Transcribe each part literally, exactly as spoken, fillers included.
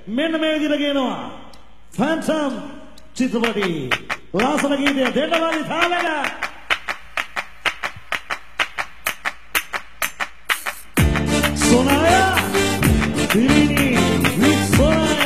මෙන්න මේ විදිහට කියනවා Phantom චිත්‍රපටි ලාසන ගීතය දෙන්නවාලි තාලක Sonaya Dirini with Sonaya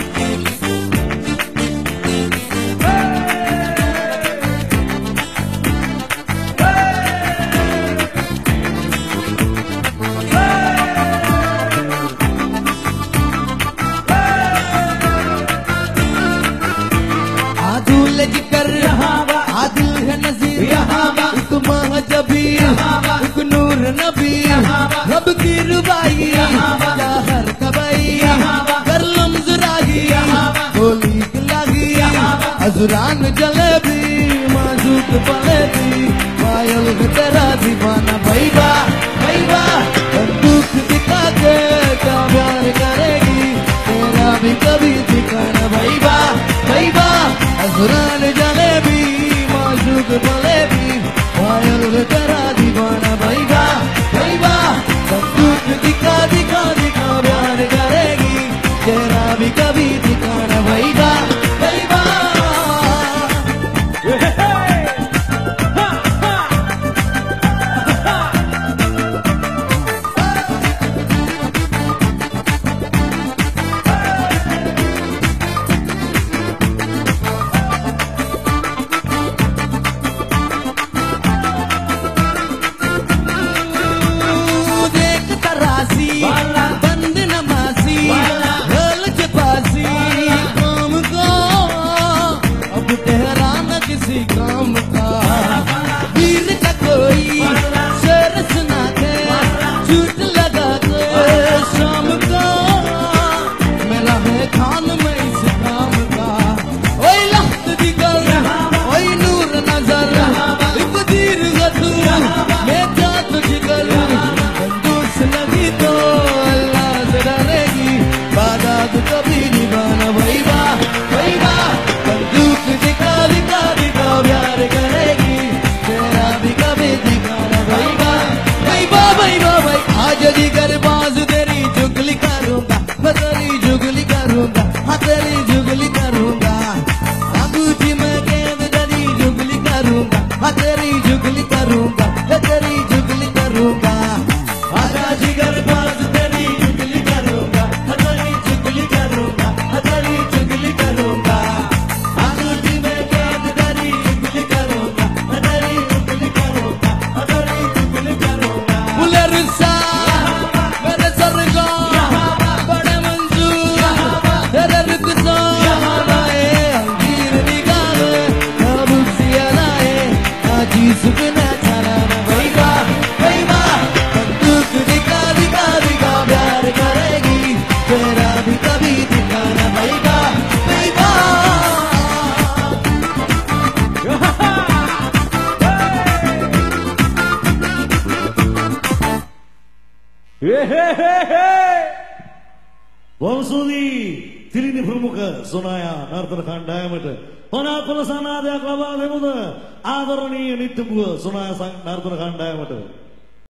एक नूर नबी रब की रुबाई हर कबाई कर लमजराही होली लागी अजरान जलेबी माजूक पलेबी पायल तेरा दीवाना भैया भैया बंदूक दिखा के क्या प्यार करेगी तेरा भी कभी दिखाना भैया भैया अजरान जलेबी माजूक पलेबी पायल तेरा दीवाना भैया भैया बंदूक दिखा दिखा दिखा प्यार करेगी तेरा भी कभी दिखाना भैया भैया වංශෝදී තිරිනි ප්‍රමුඛ සොනායා නර්තන කණ්ඩායමට පනාපල සනාදයක් ලබා දෙමුද ආදරණීය නිත්‍යඹුව සොනායා නර්තන කණ්ඩායමට